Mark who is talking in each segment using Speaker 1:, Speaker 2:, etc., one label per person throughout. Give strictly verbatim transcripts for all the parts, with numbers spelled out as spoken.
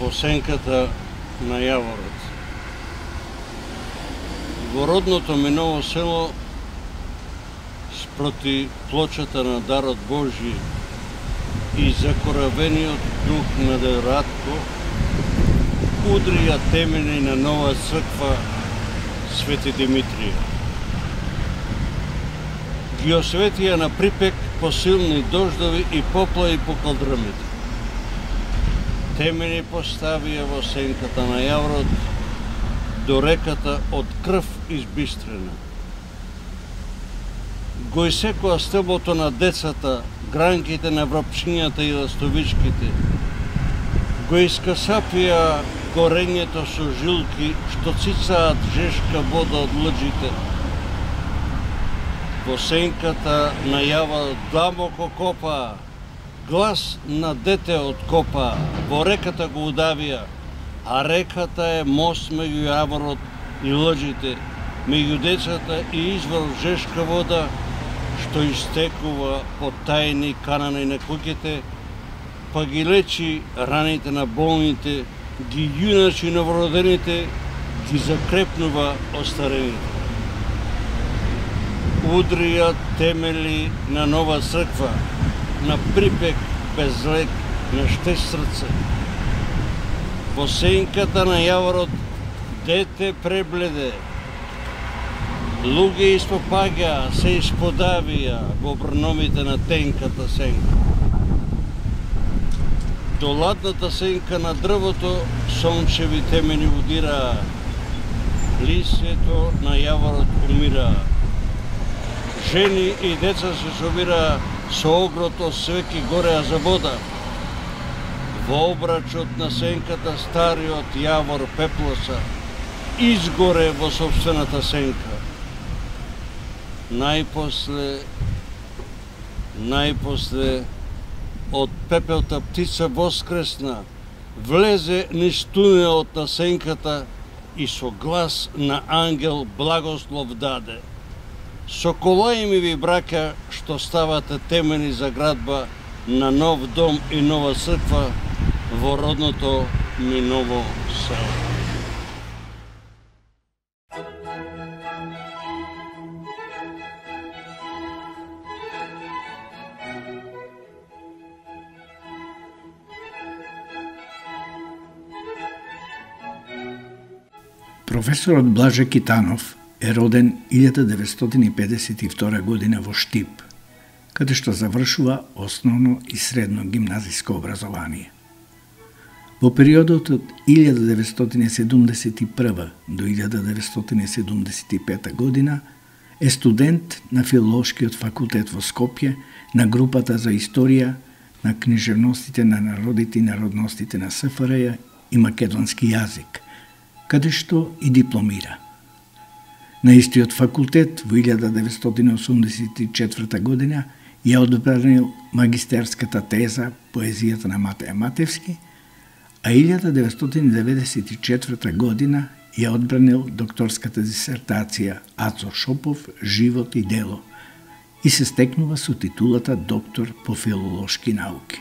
Speaker 1: во сенката на јаворот. Во родното ми Ново село, спроти плочата на Дарот Божи и закоравениот дух на Дератко, удрија темени на нова црква Свети Димитрија. Ги осветија на припек по силни дождови и поплави по калдрмите. Темени поставија во сенката на јаворот до реката од крв избистрена. Го исекоа стеблото на децата, гранките на врапчињата и ластовичките. Го искасапија корењето со жилки, што цицаат жешка вода од лъджите. Во сенката на јаворот длабоко копаа, глас на дете од копа, во реката го удавија, а реката е мост меѓу јаворот и лъджите, меѓу децата и извор жешка вода, што истекува по тајни канани на куќите, па ги лечи раните на болните, ги јуначи новородените, ги закрепнува остарените. Удрија темели на нова црква, на припек без лек, на ште срце. Во сенката на јаворот дете пребледе, луѓе испопаѓа, се исподавија во брновите на тенката сенка. До ладната сенка на дрвото сончеви темени удираа, лисјето на јаворот умираа. Жени и деца се собираа со огрото свеки гореа за вода. Во обрачот на сенката стариот јавор пеплоса изгоре во собствената сенка. Најпосле, најпосле, од пепелта птица воскресна, влезе низ тунелот на сенката и со глас на ангел благослов даде. Соколајми ви, браќа, што ставате темени за градба на нов дом и нова црква во родното ми Ново село.
Speaker 2: Професорот Блаже Китанов е роден илјада деветстотини и педесет и втора година во Штип, каде што завршува основно и средно гимназиско образование. Во периодот од илјада деветстотини седумдесет и прва до илјада деветстотини седумдесет и пета година е студент на Филолошкиот факултет во Скопје на групата за историја на книжевностите на народите и народностите на С Ф Р Ј и македонски јазик, каде што и дипломира. На истиот факултет во илјада деветстотини осумдесет и четврта година ја одбранил магистерската теза поезијата на Матеј Матевски, а илјада деветстотини деветдесет и четврта година ја одбранил докторската дисертација Ацо Шопов «Живот и дело» и се стекнува со титулата доктор по филолошки науки.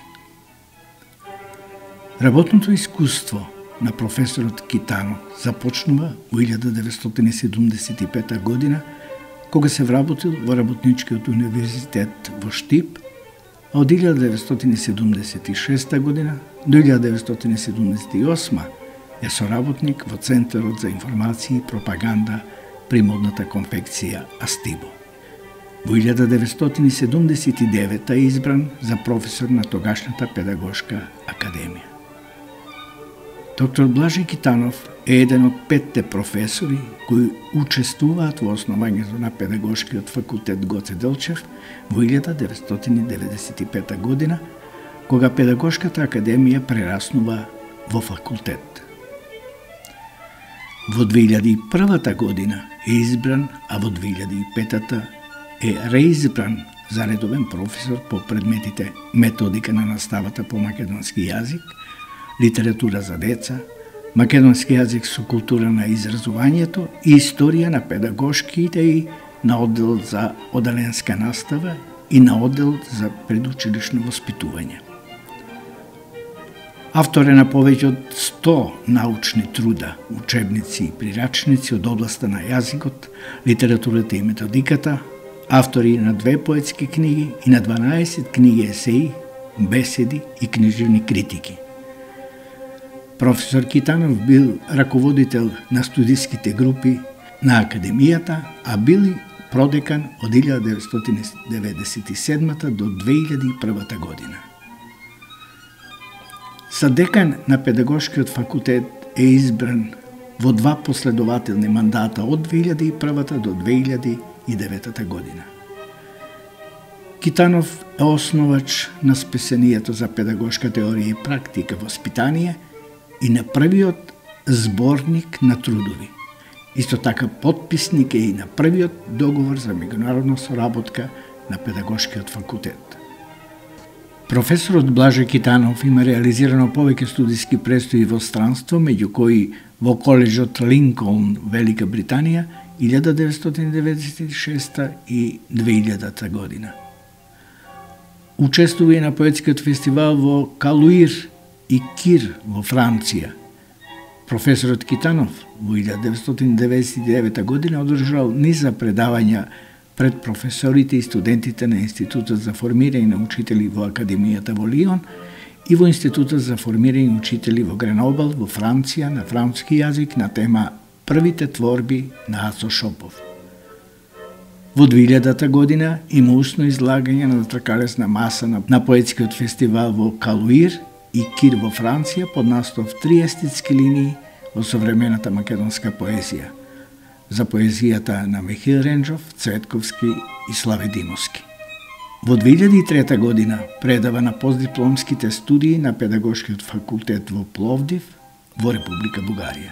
Speaker 2: Работното искуство на професорот Китанов започнува во илјада деветстотини седумдесет и пета година, кога се вработил во Работничкиот универзитет во Штип, а од илјада деветстотини седумдесет и шеста година до илјада деветстотини седумдесет и осма е соработник во Центарот за информација и пропаганда при модната конфекција Астибо. Во илјада деветстотини седумдесет и девета е избран за професор на тогашната педагошка академија. Доктор Блаже Китанов е еден од петте професори кои учествуваат во основањето на педагошкиот факултет Гоце Делчев во илјада деветстотини деветдесет и пета година, кога педагошката академија прераснува во факултет. Во две илјади и првата година е избран, а во две илјади и петата е реизбран за редовен професор по предметите методика на наставата по македонски јазик, литература за деца, македонски јазик со култура на изразувањето и историја на педагошките и на оддел за одаленска настава и на оддел за предучилишно воспитување. Автор е на повеќе од сто научни труда, учебници и прирачници од областа на јазикот, литературата и методиката, автори на две поетски книги и на дванаесет книги есеи, беседи и книжевни критики. Професор Китанов бил раководител на студиските групи на Академијата, а бил и продекан од илјада деветстотини деветдесет и седмата до две илјади и првата година. За декан на Педагошкиот факултет е избран во два последователни мандата од две илјади и првата до две илјади и деветата година. Китанов е основач на списанието за педагошка теорија и практика воспитание и на првиот зборник на трудови. Исто така потписник е и на првиот договор за меѓународна соработка на Педагошкиот факултет. Професорот Блаже Китанов има реализирано повеќе студиски престои во странство, меѓу кои во коледжот Линколн, Велика Британија, илјада деветстотини деветдесет и шеста и две илјадата година. Учествува и на поетскиот фестивал во Калуир и Кир во Франција. Професорот Китанов во илјада деветстотини деветдесет и девета година одржал низа предавања пред професорите и студентите на Институтот за формирање на учители во Академијата во Лион и во Институтот за формирање на учители во Гренобл во Франција на француски јазик на тема Првите творби на Ацо Шопов. Во две илјадата година има устно излагање на тркалесна маса на, на поетскиот фестивал во Калуир и Кир во Франција под наслов Три естетски линии во современата македонска поезија, за поезијата на Михаил Ренџов, Цветковски и Славе Димовски. Во две илјади и трета година предава на постдипломските студии на Педагошкиот факултет во Пловдив во Република Бугарија.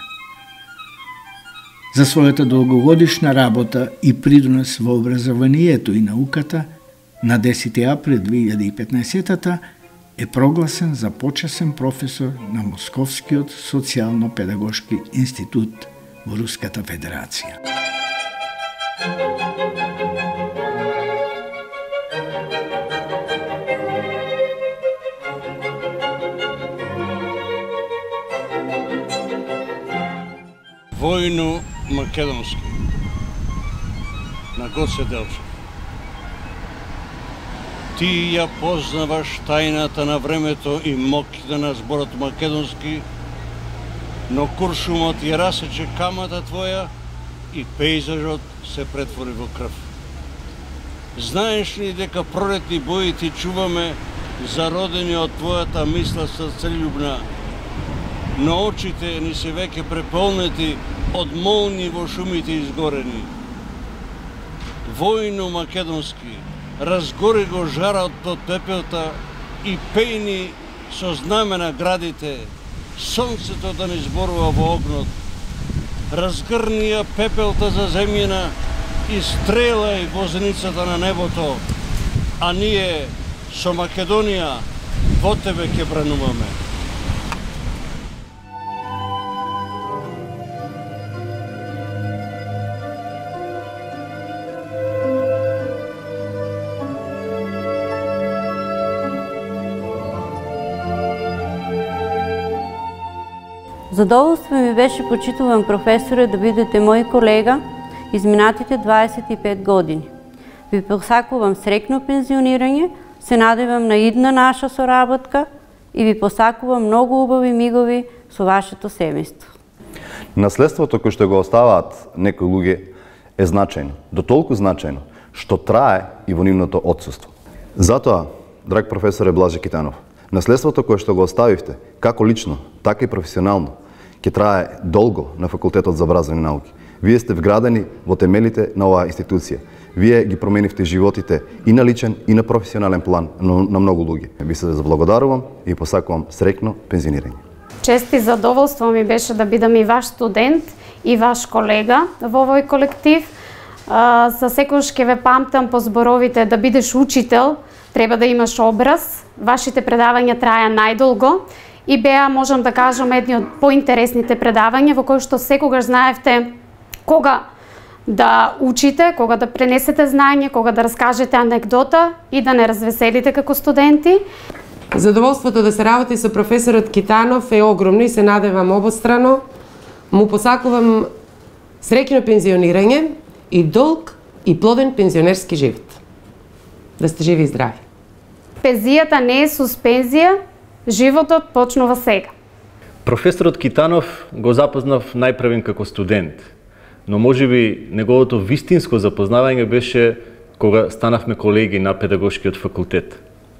Speaker 2: За својата долгогодишна работа и придонес во образованието и науката, на десети април две илјади и петнаесета е прогласен за почесен професор на Московскиот социјално-педагошки институт во Руската Федерација.
Speaker 1: Војно македонски на Гоце Делчев. Ти ја познаваш тајната на времето и моќта на зборот македонски, но куршумот ја расече камата твоја и пейзажот се претвори во крв. Знаеш ли дека пролетни бои ти чуваме зародени од твојата мисла срцелюбна, но очите ни се веќе преполнети од молни во шумите изгорени. Војно македонски, разгори го жарот од пепелта и пејни со знамена градите, сонцето да ни зборува во огнот. Разгрни ја пепелта за земјина и стрелај во зеницата на небото, а ние со Македонија во тебе ќе брануваме.
Speaker 3: Задоволство ми беше, почитуван професоре, да бидете мој колега изминатите дваесет и пет години. Ви посакувам среќно пензионирање, се надевам на идна наша соработка и ви посакувам многу убави мигови со вашето семејство.
Speaker 4: Наследството кој што го оставаат некои луѓе е значајно, до толку значајно, што трае и во нивното отсуство. Затоа, драг професоре Блаже Китанов, наследството кое што го оставивте, како лично, така и професионално, ќе трае долго на Факултетот за образовни науки. Вие сте вградени во темелите на оваа институција. Вие ги променивте животите и на личен и на професионален план на многу луѓе. Ви се заблагодарувам и посакувам среќно пензионирање.
Speaker 5: Чест и задоволство ми беше да бидам и ваш студент и ваш колега во овој колектив. За секојаш ќе ве памтам по зборовите да бидеш учител, треба да имаш образ. Вашите предавања траја најдолго и беа, можам да кажам, едни од поинтересните предавања во кои што секогаш знаевте кога да учите, кога да пренесете знаење, кога да раскажете анекдота и да не развеселите како студенти.
Speaker 6: Задоволството да се работи со професорот Китанов е огромно и се надевам обострано. Му посакувам среќно пензионирање и долг и плоден пензионерски живот. Да сте живи и здрави.
Speaker 5: Пензијата не е суспензија, животот почнува сега.
Speaker 7: Професорот Китанов го запознав најпрвен како студент, но можеби неговото вистинско запознавање беше кога станавме колеги на педагошкиот факултет.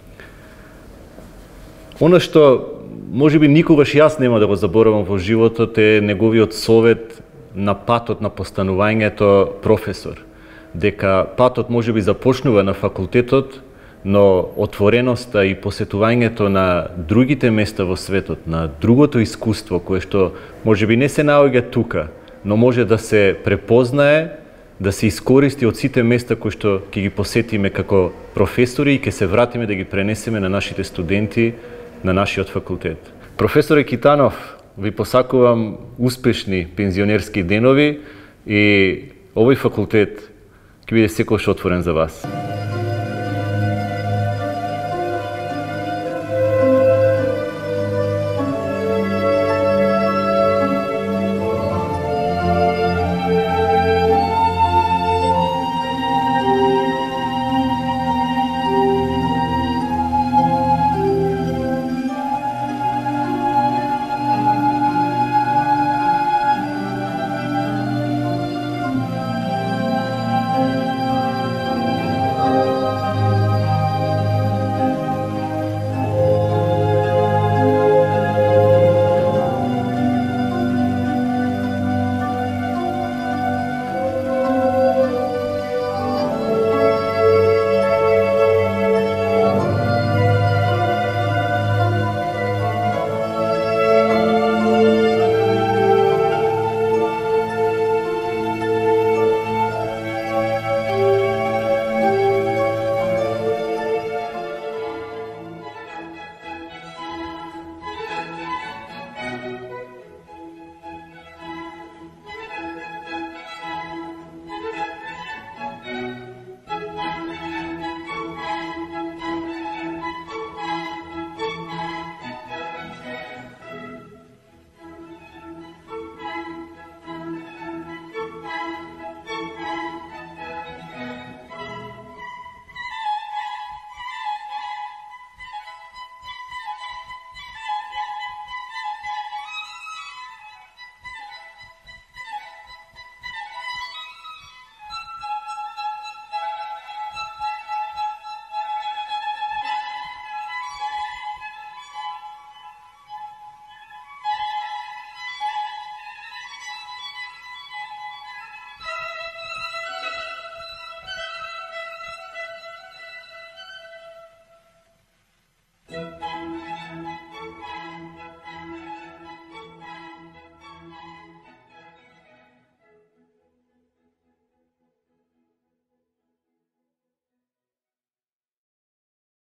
Speaker 7: Оно што можеби никогаш јас нема да го заборавам во животот е неговиот совет на патот на постанувањето професор, дека патот можеби започнува на факултетот, но отвореноста и посетувањето на другите места во светот, на другото искуство кое што можеби не се наоѓа тука, но може да се препознае, да се искористи од сите места кои што ќе ги посетиме како професори и ќе се вратиме да ги пренесеме на нашите студенти на нашиот факултет. Професоре Китанов, ви посакувам успешни пензионерски денови и овој факултет ќе биде секогаш отворен за вас.